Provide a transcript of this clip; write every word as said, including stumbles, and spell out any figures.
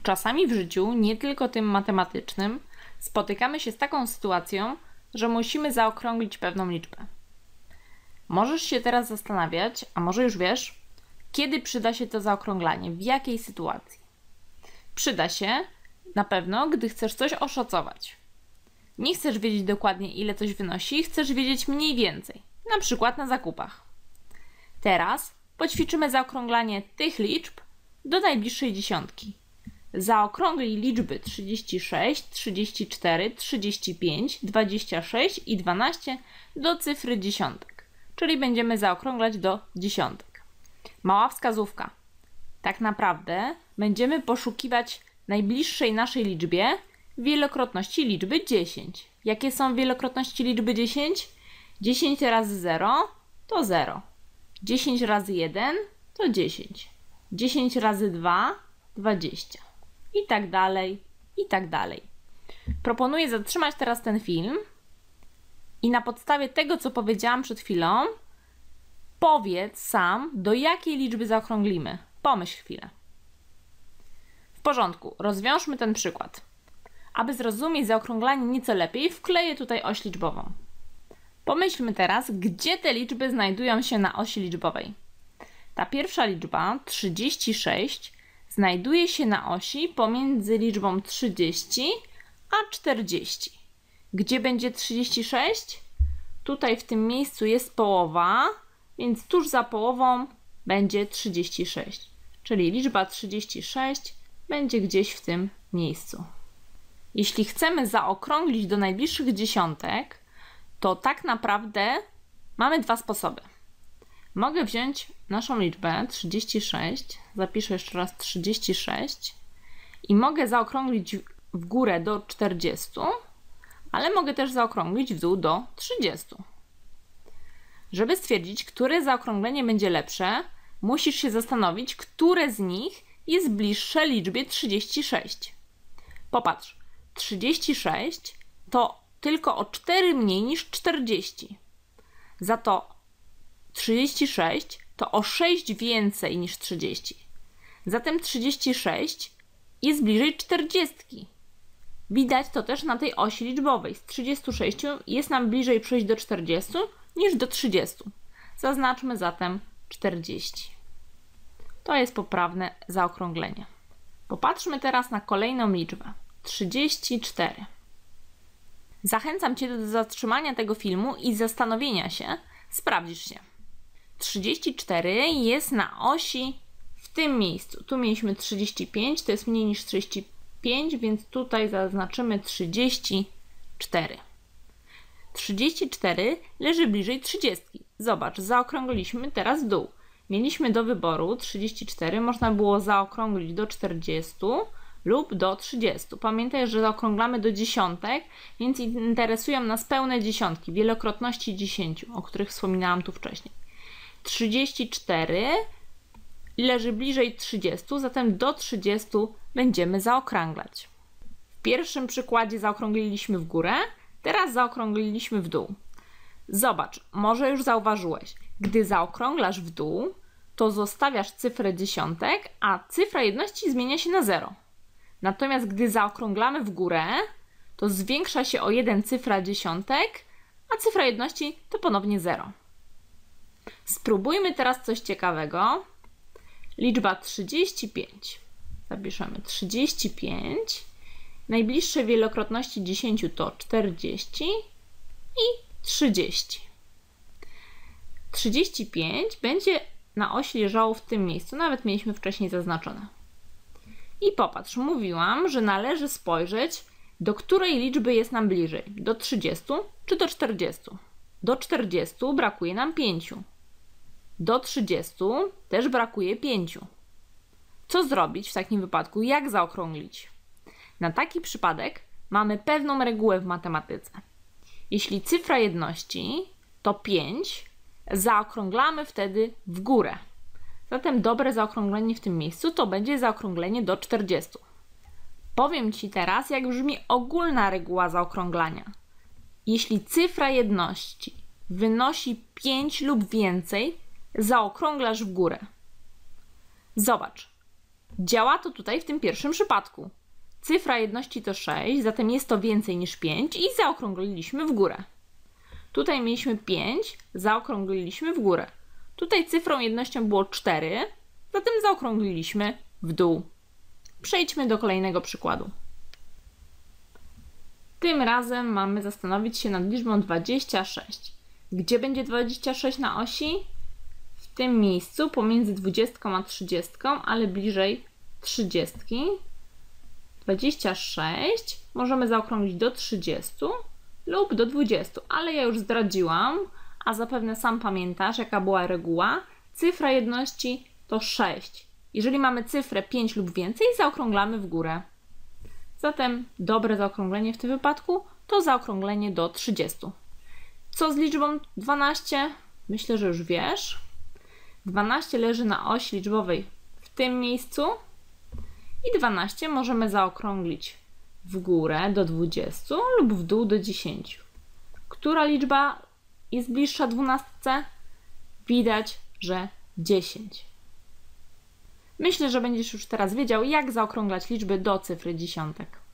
Czasami w życiu, nie tylko tym matematycznym, spotykamy się z taką sytuacją, że musimy zaokrąglić pewną liczbę. Możesz się teraz zastanawiać, a może już wiesz, kiedy przyda się to zaokrąglanie, w jakiej sytuacji. Przyda się na pewno, gdy chcesz coś oszacować. Nie chcesz wiedzieć dokładnie, ile coś wynosi, chcesz wiedzieć mniej więcej, na przykład na zakupach. Teraz poćwiczymy zaokrąglanie tych liczb do najbliższej dziesiątki. Zaokrąglij liczby trzydzieści sześć, trzydzieści cztery, trzydzieści pięć, dwadzieścia sześć i dwanaście do cyfry dziesiątek, czyli będziemy zaokrąglać do dziesiątek. Mała wskazówka. Tak naprawdę będziemy poszukiwać najbliższej naszej liczbie wielokrotności liczby dziesięć. Jakie są wielokrotności liczby dziesięć? dziesięć razy zero to zero. dziesięć razy jeden to dziesięć. dziesięć razy dwa dwadzieścia. I tak dalej, i tak dalej. Proponuję zatrzymać teraz ten film i na podstawie tego, co powiedziałam przed chwilą, powiedz sam, do jakiej liczby zaokrąglimy. Pomyśl chwilę. W porządku, rozwiążmy ten przykład. Aby zrozumieć zaokrąglanie nieco lepiej, wkleję tutaj oś liczbową. Pomyślmy teraz, gdzie te liczby znajdują się na osi liczbowej. Ta pierwsza liczba, trzydzieści sześć, znajduje się na osi pomiędzy liczbą trzydzieści a czterdzieści. Gdzie będzie trzydzieści sześć? Tutaj w tym miejscu jest połowa, więc tuż za połową będzie trzydzieści sześć. Czyli liczba trzydzieści sześć będzie gdzieś w tym miejscu. Jeśli chcemy zaokrąglić do najbliższych dziesiątek, to tak naprawdę mamy dwa sposoby. Mogę wziąć naszą liczbę trzydzieści sześć, zapiszę jeszcze raz trzydzieści sześć i mogę zaokrąglić w górę do czterdziestu, ale mogę też zaokrąglić w dół do trzydziestu. Żeby stwierdzić, które zaokrąglenie będzie lepsze, musisz się zastanowić, które z nich jest bliższe liczbie trzydzieści sześć. Popatrz, trzydzieści sześć to tylko o cztery mniej niż czterdzieści. Za to trzydzieści sześć to o sześć więcej niż trzydzieści. Zatem trzydzieści sześć jest bliżej czterdziestki. Widać to też na tej osi liczbowej. Z trzydziestu sześciu jest nam bliżej przejść do czterdziestu niż do trzydziestu. Zaznaczmy zatem czterdzieści. To jest poprawne zaokrąglenie. Popatrzmy teraz na kolejną liczbę. trzydzieści cztery. Zachęcam Cię do zatrzymania tego filmu i zastanowienia się, sprawdzisz się. trzydzieści cztery jest na osi w tym miejscu. Tu mieliśmy trzydzieści pięć, to jest mniej niż trzydzieści pięć, więc tutaj zaznaczymy trzydzieści cztery. trzydzieści cztery leży bliżej trzydziestki. Zobacz, zaokrągliliśmy teraz w dół. Mieliśmy do wyboru trzydzieści cztery, można było zaokrąglić do czterdziestu lub do trzydziestu. Pamiętaj, że zaokrąglamy do dziesiątek, więc interesują nas pełne dziesiątki, wielokrotności dziesięciu, o których wspominałam tu wcześniej. trzydzieści cztery leży bliżej trzydziestu, zatem do trzydziestu będziemy zaokrąglać. W pierwszym przykładzie zaokrągliliśmy w górę, teraz zaokrągliliśmy w dół. Zobacz, może już zauważyłeś, gdy zaokrąglasz w dół, to zostawiasz cyfrę dziesiątek, a cyfra jedności zmienia się na zero. Natomiast gdy zaokrąglamy w górę, to zwiększa się o jeden cyfra dziesiątek, a cyfra jedności to ponownie zero. Spróbujmy teraz coś ciekawego. Liczba trzydzieści pięć. Zapiszemy trzydzieści pięć. Najbliższe wielokrotności dziesięciu to czterdzieści i trzydzieści. trzydzieści pięć będzie na osi leżało w tym miejscu, nawet mieliśmy wcześniej zaznaczone. I popatrz, mówiłam, że należy spojrzeć, do której liczby jest nam bliżej. Do trzydziestu czy do czterdziestu? Do czterdziestu brakuje nam pięciu. Do trzydziestu też brakuje pięciu. Co zrobić w takim wypadku? Jak zaokrąglić? Na taki przypadek mamy pewną regułę w matematyce. Jeśli cyfra jedności to pięć, zaokrąglamy wtedy w górę. Zatem dobre zaokrąglenie w tym miejscu to będzie zaokrąglenie do czterdziestu. Powiem Ci teraz, jak brzmi ogólna reguła zaokrąglania. Jeśli cyfra jedności wynosi pięć lub więcej, zaokrąglasz w górę. Zobacz, Działa to tutaj w tym pierwszym przypadku. Cyfra jedności to sześć, zatem jest to więcej niż pięć i zaokrągliliśmy w górę. Tutaj mieliśmy pięć, zaokrągliliśmy w górę. Tutaj cyfrą jednością było cztery, zatem zaokrągliliśmy w dół. Przejdźmy do kolejnego przykładu. Tym razem mamy zastanowić się nad liczbą dwadzieścia sześć. Gdzie będzie dwadzieścia sześć na osi? W tym miejscu pomiędzy dwudziestką a trzydziestką, ale bliżej trzydziestki. dwadzieścia sześć możemy zaokrąglić do trzydziestu lub do dwudziestu, ale ja już zdradziłam, a zapewne sam pamiętasz, jaka była reguła. Cyfra jedności to sześć. Jeżeli mamy cyfrę pięć lub więcej, zaokrąglamy w górę. Zatem dobre zaokrąglenie w tym wypadku to zaokrąglenie do trzydziestu. Co z liczbą dwanaście? Myślę, że już wiesz. dwanaście leży na osi liczbowej w tym miejscu i dwanaście możemy zaokrąglić w górę do dwudziestu lub w dół do dziesięciu. Która liczba jest bliższa dwunastce? Widać, że dziesięć. Myślę, że będziesz już teraz wiedział, jak zaokrąglać liczby do cyfry dziesiątek.